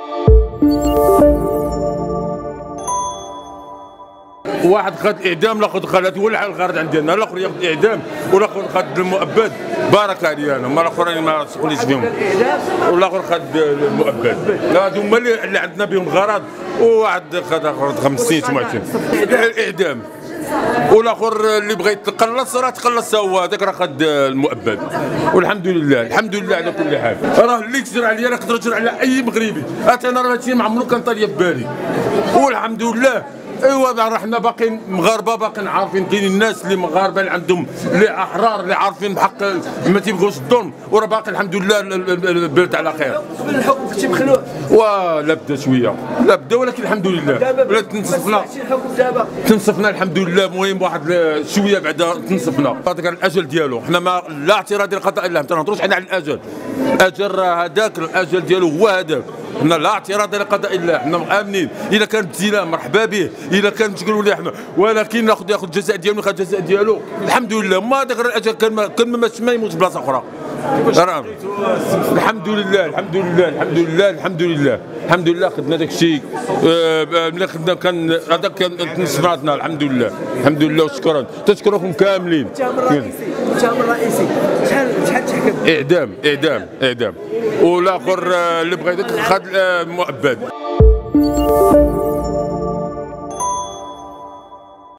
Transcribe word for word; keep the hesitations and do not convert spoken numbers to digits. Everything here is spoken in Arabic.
واحد خد اعدام، الاخر خلات هو الحال الغرض عندنا، الاخر ياخذ اعدام والاخر خد المؤبد. بارك علي انا، ما الاخرين ما تسوليش فيهم، والاخر خد المؤبد. هادو هما اللي عندنا بهم غرض. وواحد خد خمس سنين سبع سنين الاعدام، والاخر اللي بغى يتقلص راه تقلص هو، هذاك راه خد المؤبد. والحمد لله الحمد لله على كل حال. راه اللي تجرى عليا راه يقدر يجرى على اي مغربي. انا راه هادشي ما عمرو كان طالي في بالي، والحمد لله. ايوا راه حنا باقيين مغاربه، باقيين عارفين كاينين الناس اللي مغاربه اللي عندهم اللي احرار اللي عارفين بحق ما تيبغوش الظلم، وراه باقي الحمد لله البلد على خير. قبل الحكم كنتي مخلوع؟ ولا بدا شويه، لا بدا، ولكن الحمد لله دابا تنصفنا الحكم دابا تنصفنا الحمد لله. المهم واحد شويه بعدا تنصفنا. هذاك الاجل ديالو، حنا ما لا اعتراض لقضاء الله، ما تنهضروش حنا على الاجل. الاجل راه هذاك الاجل ديالو هو هذاك. حنا لا اعتراض لقضاء الله، حنا امنين. اذا كان ابتلاء مرحبا به، اذا كان تقولوا لي حنا، ولكن ناخذ ياخذ الجزاء ديالو، ياخذ الجزاء ديالو الحمد لله. ما هذاك الاجل كان ما كان ما يموت بلاصه اخرى. الحمد لله الحمد لله الحمد لله الحمد لله الحمد لله خدنا داك الشيء. ملي خدنا كان هذاك كان تنصفاتنا الحمد لله الحمد لله وشكرا. تشكركم كاملين. التهم الرئيسي التهم الرئيسي شحال شحال تحكم؟ اعدام اعدام اعدام، والاخر اللي بغى خد مؤبد.